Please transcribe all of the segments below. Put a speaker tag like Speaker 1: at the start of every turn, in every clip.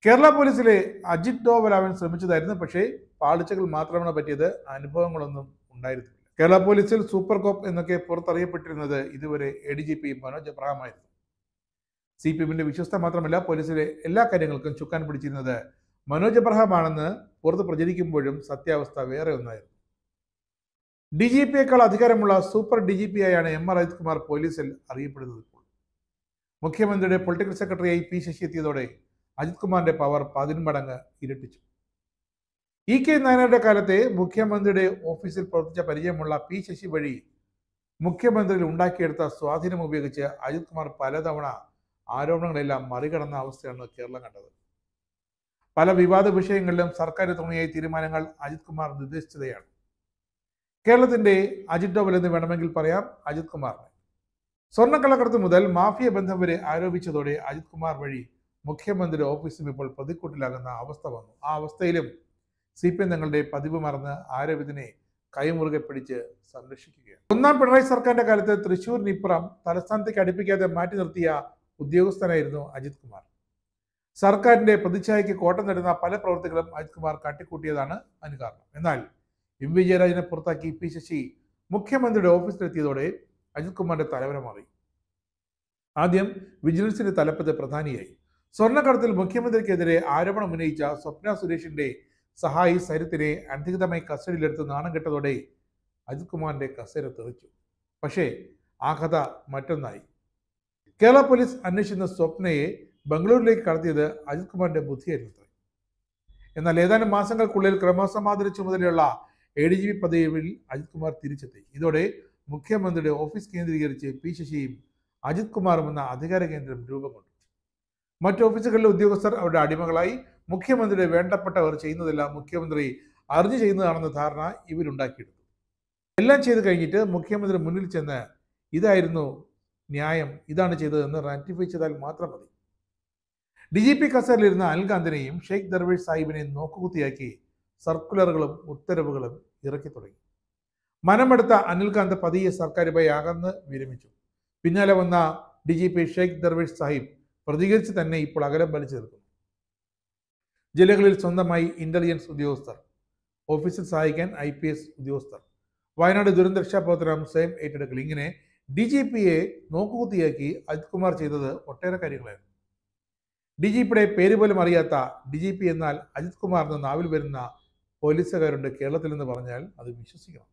Speaker 1: കേരള പോലീസിലെ അജിത് ഡോവലാവാൻ ശ്രമിച്ചതായിരുന്നു. പക്ഷേ പാളിച്ചകൾ മാത്രമാണ് പറ്റിയത്, അനുഭവങ്ങളൊന്നും ഉണ്ടായിരുന്നില്ല. കേരള പോലീസിൽ സൂപ്പർ കോപ്പ് എന്നൊക്കെ പുറത്തറിയപ്പെട്ടിരുന്നത് ഇതുവരെ ADGP മനോജ് എബ്രഹാമായിരുന്നു. CPMന്റെ വിശ്വസ്ത മാത്രമല്ല, പോലീസിലെ എല്ലാ കാര്യങ്ങൾക്കും ചുക്കാൻ പിടിച്ചിരുന്നത് മനോജ് എബ്രഹാമാണെന്ന് പുറത്ത് പ്രചരിക്കുമ്പോഴും സത്യാവസ്ഥ വേറെ ഒന്നായിരുന്നു. DGPയേക്കാൾ അധികാരമുള്ള സൂപ്പർ DGP ആയാണ് MR അജിത് കുമാർ പോലീസിൽ അറിയപ്പെടുന്നത്. ഇപ്പോൾ മുഖ്യമന്ത്രിയുടെ പൊളിറ്റിക്കൽ സെക്രട്ടറിയായി P ശശി എത്തിയതോടെ അജിത് കുമാറിന്റെ പവർ 10 മടങ്ങ് ഇരട്ടിച്ചു. EK നായനാരുടെ കാലത്തെ മുഖ്യമന്ത്രിയുടെ ഓഫീസിൽ പ്രവർത്തിച്ച പരിചയമുള്ള P ശശി വഴി മുഖ്യമന്ത്രിയിൽ ഉണ്ടാക്കിയെടുത്ത സ്വാധീനം ഉപയോഗിച്ച് അജിത് കുമാർ പലതവണ ആരോപണങ്ങളെല്ലാം മറികടന്ന അവസ്ഥയാണ് കേരളം കണ്ടത്. പല വിവാദ വിഷയങ്ങളിലും സർക്കാർ തുണയായി തീരുമാനങ്ങൾ അജിത് കുമാർ നിർദ്ദേശിച്ചതാണ്. കേരളത്തിന്റെ അജിത് ഡോവൽ എന്ന് വേണമെങ്കിൽ പറയാം അജിത് കുമാറിനെ. സ്വർണ്ണക്കള്ളക്കടത്ത് മുതൽ മാഫിയ ബന്ധം വരെ ആരോപിച്ചതോടെ അജിത് കുമാർ വഴി മുഖ്യമന്ത്രിയുടെ ഓഫീസും ഇപ്പോൾ പ്രതിക്കൂട്ടിലാകുന്ന അവസ്ഥ വന്നു. ആ അവസ്ഥയിലും CPM തങ്ങളുടെ പതിവ് മറന്ന് ആരോപിതനെ കൈമുറുകെ പിടിച്ച് സംരക്ഷിക്കുകയാണ്. ഒന്നാം പിണറായി സർക്കാരിന്റെ കാലത്ത് തൃശ്ശൂരിനിപ്പുറം തലസ്ഥാനത്തേക്ക് അടുപ്പിക്കാതെ മാറ്റി നിർത്തിയ ഉദ്യോഗസ്ഥനായിരുന്നു അജിത് കുമാർ. സർക്കാരിന്റെ പ്രതിച്ഛായയ്ക്ക് കോട്ടം നേടുന്ന പല പ്രവൃത്തികളും അജിത് കുമാർ കാട്ടിക്കൂട്ടിയതാണ് അതിന് കാരണം. എന്നാൽ MV ജയരാജനെ പുറത്താക്കി P ശശി മുഖ്യമന്ത്രിയുടെ ഓഫീസിലെത്തിയതോടെ അജിത് കുമാറിന്റെ തലവര മാറി. ആദ്യം വിജിലൻസിന്റെ തലപ്പത്ത് പ്രധാനിയായി. സ്വർണ്ണക്കടത്തിൽ മുഖ്യമന്ത്രിക്കെതിരെ ആരോപണം ഉന്നയിച്ച സ്വപ്ന സുരേഷിന്റെ സഹായി സരിത്തിനെ അനധികൃതമായി കസ്റ്റഡിയിലെടുത്ത് നാണം കെട്ടതോടെ അജിത് കുമാറിന്റെ കസേര തെറിച്ചു. പക്ഷേ ആ കഥ മറ്റൊന്നായി. കേരള പോലീസ് അന്വേഷിക്കുന്ന സ്വപ്നയെ ബംഗളൂരിലേക്ക് കടത്തിയത് അജിത് കുമാറിന്റെ ബുദ്ധിയായിരുന്നു. എന്നാൽ ഏതാനും മാസങ്ങൾക്കുള്ളിൽ ക്രമസമാധാന ചുമതലയുള്ള ADGP പദവിയിൽ അജിത് കുമാർ തിരിച്ചെത്തി. ഇതോടെ മുഖ്യമന്ത്രിയുടെ ഓഫീസ് കേന്ദ്രീകരിച്ച് P ശശിയും അജിത് കുമാറും എന്ന അധികാര കേന്ദ്രം രൂപം കൊണ്ടു. മറ്റു ഓഫീസുകളിലെ ഉദ്യോഗസ്ഥർ അവരുടെ അടിമകളായി. മുഖ്യമന്ത്രിയുടെ വേണ്ടപ്പെട്ടവർ ചെയ്യുന്നതെല്ലാം മുഖ്യമന്ത്രി അറിഞ്ഞു ചെയ്യുന്നതാണെന്ന ധാരണ ഇവരുണ്ടാക്കിയെടുത്തു. എല്ലാം ചെയ്തു കഴിഞ്ഞിട്ട് മുഖ്യമന്ത്രി മുന്നിൽ ചെന്ന് ഇതായിരുന്നു ന്യായം, ഇതാണ് ചെയ്തതെന്ന് റാറ്റിഫൈ ചെയ്താൽ മാത്രം മതി. DGP കസേരയിലിരുന്ന അനിൽകാന്തിനെയും ഷെയ്ഖ് ദർവേഷ് സാഹിബിനെയും നോക്കുകുത്തിയാക്കി സർക്കുലറുകളും ഉത്തരവുകളും ഇറക്കി തുടങ്ങി. മനമെടുത്ത അനിൽകാന്ത് പതിയെ സർക്കാരുമായി അകന്ന് വിരമിച്ചു. പിന്നാലെ വന്ന DGP ഷെയ്ഖ് ദർവേഷ് സാഹിബ് പ്രതികരിച്ച് തന്നെ ഇപ്പോൾ അകലം വലിച്ചു നിൽക്കുന്നു. ജില്ലകളിൽ സ്വന്തമായി ഇന്റലിജൻസ് ഉദ്യോഗസ്ഥർ, ഓഫീസിൽ സഹായിക്കാൻ IPS ഉദ്യോഗസ്ഥർ, വയനാട് ദുരന്ത രക്ഷാപ്രവർത്തനം സ്വയം ഏറ്റെടുക്കൽ, ഇങ്ങനെ DGPയെ നോക്കുകുത്തിയാക്കി അജിത് കുമാർ ചെയ്തത് ഒട്ടേറെ കാര്യങ്ങളായിരുന്നു. DGPയുടെ പേര് പോലും അറിയാത്ത DGP എന്നാൽ അജിത് കുമാർ എന്ന നാവിൽ വരുന്ന പോലീസുകാരുണ്ട് കേരളത്തിൽ എന്ന് പറഞ്ഞാൽ അത് വിശ്വസിക്കണം.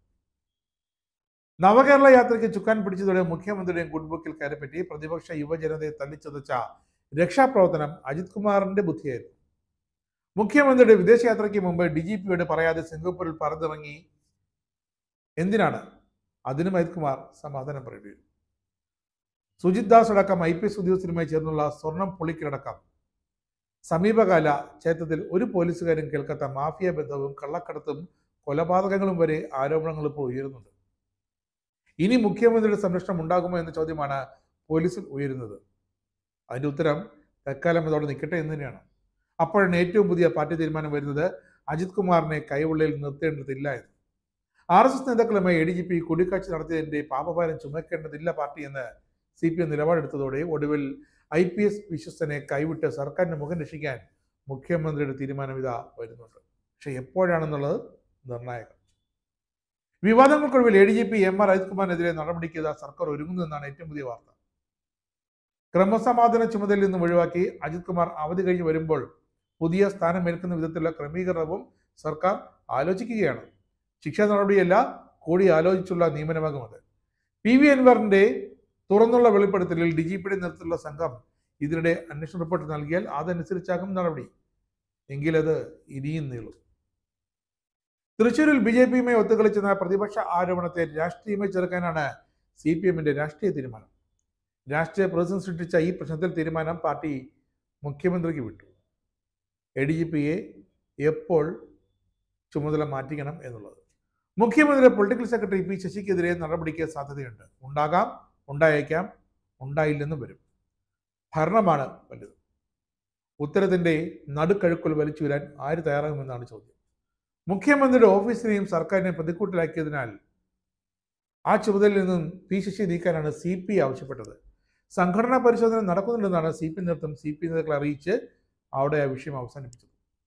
Speaker 1: നവകേരള യാത്രയ്ക്ക് ചുക്കാൻ പിടിച്ചതോടെ മുഖ്യമന്ത്രിയുടെയും ഗുഡ് ബുക്കിൽ കയറിപ്പറ്റി പ്രതിപക്ഷ യുവജനതയെ തല്ലിച്ചതച്ച രക്ഷാപ്രവർത്തനം അജിത് കുമാറിന്റെ ബുദ്ധിയായിരുന്നു. മുഖ്യമന്ത്രിയുടെ വിദേശയാത്രയ്ക്ക് മുമ്പ് DGPയോട് പറയാതെ സിംഗപ്പൂരിൽ പറന്നിറങ്ങി. എന്തിനാണ്? അതിനും അജിത് കുമാർ സമാധാനം പറയേണ്ടി വരും. സുജിത് ദാസ് അടക്കം IPS ഉദ്യോഗസ്ഥരുമായി ചേർന്നുള്ള സ്വർണം പൊളിക്കലടക്കം സമീപകാല ചരിത്രത്തിൽ ഒരു പോലീസുകാരും കേൾക്കാത്ത മാഫിയ ബന്ധവും കള്ളക്കടത്തും കൊലപാതകങ്ങളും വരെ ആരോപണങ്ങൾ ഇപ്പോൾ ഉയരുന്നുണ്ട്. ഇനി മുഖ്യമന്ത്രിയുടെ സംരക്ഷണം ഉണ്ടാകുമോ എന്ന ചോദ്യമാണ് പോലീസിൽ ഉയരുന്നത്. അതിന്റെ ഉത്തരം തൽക്കാലം അതോടെ നിൽക്കട്ടെ എന്ന് തന്നെയാണ്. അപ്പോഴാണ് ഏറ്റവും പുതിയ പാർട്ടി തീരുമാനം വരുന്നത് അജിത് കുമാറിനെ കൈവെള്ളയിൽ നിർത്തേണ്ടതില്ല എന്ന്. RSS നേതാക്കളുമായി ADGP കൂടിക്കാഴ്ച നടത്തിയതിന്റെ പാപഭാരം ചുമക്കേണ്ടതില്ല പാർട്ടി എന്ന് CPM നിലപാടെടുത്തതോടെ ഒടുവിൽ IPS വിശ്വസ്തനെ കൈവിട്ട് സർക്കാരിന്റെ മുഖം രക്ഷിക്കാൻ മുഖ്യമന്ത്രിയുടെ തീരുമാനം ഇതാ വരുന്നുണ്ട്. പക്ഷെ എപ്പോഴാണെന്നുള്ളത് നിർണായകം. വിവാദങ്ങൾക്കൊടുവിൽ ADGP MR അജിത് കുമാറിനെതിരെ നടപടിക്ക് സർക്കാർ ഒരുങ്ങുന്നതെന്നാണ് ഏറ്റവും പുതിയ വാർത്ത. ക്രമസമാധാന ചുമതലയിൽ നിന്നും ഒഴിവാക്കി അജിത് കുമാർ അവധി കഴിഞ്ഞ് വരുമ്പോൾ പുതിയ സ്ഥാനമേൽക്കുന്ന വിധത്തിലുള്ള ക്രമീകരണവും സർക്കാർ ആലോചിക്കുകയാണ്. ശിക്ഷാ നടപടിയല്ല, കൂടി ആലോചിച്ചുള്ള നിയമനമാകും അത്. PV അൻവറിന്റെ തുറന്നുള്ള വെളിപ്പെടുത്തലിൽ DGPയുടെ നേതൃത്വത്തിലുള്ള സംഘം ഇതിനിടെ അന്വേഷണ റിപ്പോർട്ട് നൽകിയാൽ അതനുസരിച്ചാകും നടപടി. എങ്കിലത് ഇനിയും നീളും. തൃശ്ശൂരിൽ BJPയുമായി ഒത്തുകളിച്ചെന്ന പ്രതിപക്ഷ ആരോപണത്തെ രാഷ്ട്രീയമായി ചെറുക്കാനാണ് CPMന്റെ രാഷ്ട്രീയ തീരുമാനം. രാഷ്ട്രീയ പ്രതിസന്ധി സൃഷ്ടിച്ച ഈ പ്രശ്നത്തിൽ തീരുമാനം പാർട്ടി മുഖ്യമന്ത്രിക്ക് വിട്ടു. ADGPയെ എപ്പോൾ ചുമതല മാറ്റിക്കണം എന്നുള്ളത്. മുഖ്യമന്ത്രിയുടെ പൊളിറ്റിക്കൽ സെക്രട്ടറി P ശശിക്കെതിരെ നടപടിക്ക് സാധ്യതയുണ്ട്. ഉണ്ടാകാം, ഉണ്ടായേക്കാം, ഉണ്ടായില്ലെന്നും വരും. ഭരണമാണ് വലുത്. ഉത്തരത്തിന്റെ നടുക്കഴുക്കൽ വലിച്ചു വരാൻ ആര് തയ്യാറാകുമെന്നാണ് ചോദ്യം. മുഖ്യമന്ത്രിയുടെ ഓഫീസിനെയും സർക്കാരിനെയും പ്രതിക്കൂട്ടിലാക്കിയതിനാൽ ആ ചുമതലയിൽ നിന്നും P ശശി നീക്കാനാണ് CP ആവശ്യപ്പെട്ടത്. സംഘടനാ പരിശോധന നടക്കുന്നുണ്ടെന്നാണ് CP നേതൃത്വം CP നേതാക്കളെ അറിയിച്ച് അവിടെ ആ വിഷയം അവസാനിപ്പിച്ചത്.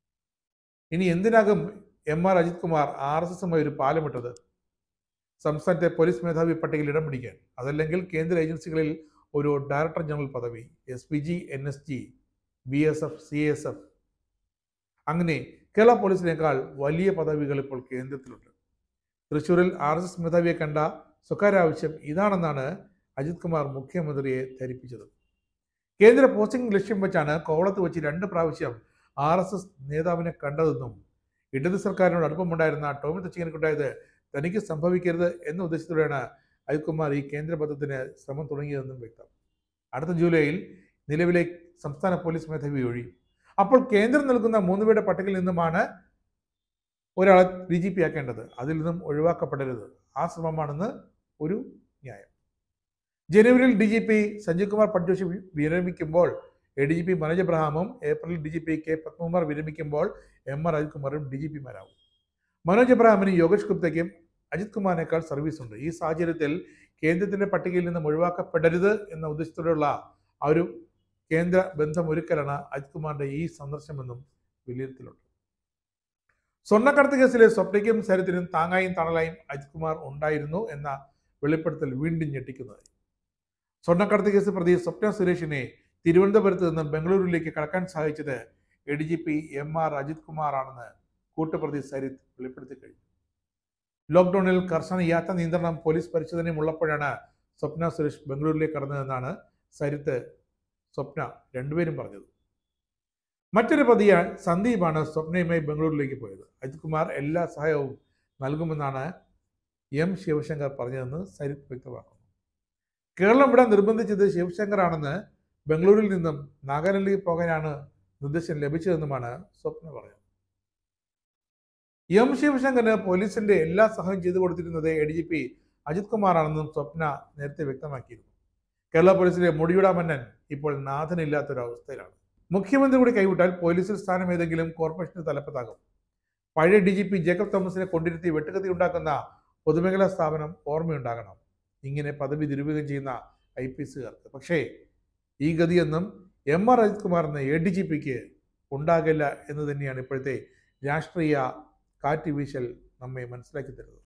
Speaker 1: ഇനി എന്തിനാകും MR അജിത് കുമാർ RSSുമായി ഒരു പാലമിട്ടത്? സംസ്ഥാനത്തെ പോലീസ് മേധാവി പട്ടികയിൽ ഇടം പിടിക്കാൻ, അതല്ലെങ്കിൽ കേന്ദ്ര ഏജൻസികളിൽ ഒരു ഡയറക്ടർ ജനറൽ പദവി, SPG, NSG, BSF, CSF, അങ്ങനെ കേരള പോലീസിനേക്കാൾ വലിയ പദവികൾ ഇപ്പോൾ കേന്ദ്രത്തിലുണ്ട്. തൃശ്ശൂരിൽ RSS മേധാവിയെ കണ്ട സ്വകാര്യ ആവശ്യം ഇതാണെന്നാണ് അജിത് കുമാർ മുഖ്യമന്ത്രിയെ ധരിപ്പിച്ചത്. കേന്ദ്ര പോസ്റ്റിംഗ് ലക്ഷ്യം വെച്ചാണ് കോവളത്ത് വെച്ച് 2 പ്രാവശ്യം RSS നേതാവിനെ കണ്ടതെന്നും ഇടത് സർക്കാരിനോട് അടുപ്പമുണ്ടായിരുന്ന ടോമി തച്ചിങ്ങനെക്കുണ്ടായത് തനിക്ക് സംഭവിക്കരുത് എന്ന ഉദ്ദേശത്തോടെയാണ് അജിത് കുമാർ ഈ കേന്ദ്ര ബന്ധത്തിന് ശ്രമം തുടങ്ങിയതെന്നും വ്യക്തം. അടുത്ത ജൂലൈയിൽ നിലവിലെ സംസ്ഥാന പോലീസ് മേധാവി ഒഴിയും. അപ്പോൾ കേന്ദ്രം നൽകുന്ന 3 പേരുടെ പട്ടികയിൽ നിന്നുമാണ് ഒരാളെ DGP ആക്കേണ്ടത്. അതിൽ നിന്നും ഒഴിവാക്കപ്പെടരുത്. ആ ശ്രമമാണെന്ന് ഒരു ന്യായം. ജനുവരിയിൽ DGP സഞ്ജീവ് കുമാർ പട്ജോഷി വിരമിക്കുമ്പോൾ ADGP മനോജ് എബ്രഹാമും ഏപ്രിലിൽ DGP K Padmakumar വിരമിക്കുമ്പോൾ MR Ajith കുമാറും DGPമാരാകും. മനോജ് എബ്രഹാമിനും യോഗേഷ് ഗുപ്തയ്ക്കും അജിത് കുമാറിനേക്കാൾ സർവീസ് ഉണ്ട്. ഈ സാഹചര്യത്തിൽ കേന്ദ്രത്തിന്റെ പട്ടികയിൽ നിന്നും ഒഴിവാക്കപ്പെടരുത് എന്ന ഉദ്ദേശത്തോടെയുള്ള ആ ഒരു കേന്ദ്ര ബന്ധം ഒരുക്കലാണ് അജിത് കുമാറിന്റെ ഈ സന്ദർശനമെന്നും വിലയിരുത്തലുണ്ട്. സ്വർണ്ണക്കടത്ത് കേസിലെ സ്വപ്നയ്ക്കും സരിത്തിനും താങ്ങായും തണലായും അജിത് കുമാർ ഉണ്ടായിരുന്നു എന്ന വെളിപ്പെടുത്തൽ വീണ്ടും ഞെട്ടിക്കുന്നതായി. സ്വർണ്ണക്കടത്ത് കേസ് പ്രതി സ്വപ്ന സുരേഷിനെ തിരുവനന്തപുരത്ത് നിന്ന് ബംഗളൂരുവിലേക്ക് കടക്കാൻ സഹായിച്ചത് ADGP MR അജിത് കുമാർ ആണെന്ന് കൂട്ടുപ്രതി സരിത്ത് വെളിപ്പെടുത്തി കഴിഞ്ഞു. ലോക്ക്ഡൌണിൽ കർശന യാത്രാ നിയന്ത്രണം, പോലീസ് പരിശോധനയും ഉള്ളപ്പോഴാണ് സ്വപ്ന സുരേഷ് ബംഗളൂരുവിലേക്ക് കടന്നതെന്നാണ് സരിത്ത്, സ്വപ്ന രണ്ടുപേരും പറഞ്ഞത്. മറ്റൊരു പ്രതിയായ സന്ദീപാണ് സ്വപ്നയുമായി ബംഗളൂരുവിലേക്ക് പോയത്. അജിത് കുമാർ എല്ലാ സഹായവും നൽകുമെന്നാണ് M ശിവശങ്കർ പറഞ്ഞതെന്ന് സരിത്ത് വ്യക്തമാക്കുന്നു. കേരളം വിടാൻ നിർബന്ധിച്ചത് ശിവശങ്കർ ആണെന്ന്, ബംഗളൂരിൽ നിന്നും നാഗാലാൻഡിലേക്ക് പോകാനാണ് നിർദ്ദേശം ലഭിച്ചതെന്നുമാണ് സ്വപ്ന പറഞ്ഞത്. M ശിവശങ്കറിന് പോലീസിന്റെ എല്ലാ സഹായം ചെയ്തു കൊടുത്തിരുന്നത് ADGP അജിത് കുമാർ ആണെന്നും സ്വപ്ന നേരത്തെ വ്യക്തമാക്കിയിരുന്നു. കേരള പോലീസിലെ മുടിയുടെ മന്നൻ ഇപ്പോൾ നാഥനില്ലാത്തൊരവസ്ഥയിലാണ്. മുഖ്യമന്ത്രി കൂടി കൈവിട്ടാൽ പോലീസിൽ സ്ഥാനം ഏതെങ്കിലും കോർപ്പറേഷന്റെ തലപ്പത്താകും. പഴയ DGP ജേക്കബ് തോമസിനെ കൊണ്ടിരുത്തി വെട്ടുകത്തി ഉണ്ടാക്കുന്ന പൊതുമേഖലാ സ്ഥാപനം ഓർമ്മയുണ്ടാകണം ഇങ്ങനെ പദവി ദുരുപയോഗം ചെയ്യുന്ന IPSകാർക്ക്. പക്ഷേ ഈ ഗതിയൊന്നും MR അജിത് കുമാർ എന്ന ADGPക്ക് ഉണ്ടാകില്ല എന്ന് തന്നെയാണ് ഇപ്പോഴത്തെ രാഷ്ട്രീയ കാറ്റ് വീശൽ നമ്മെ മനസ്സിലാക്കി തരുന്നത്.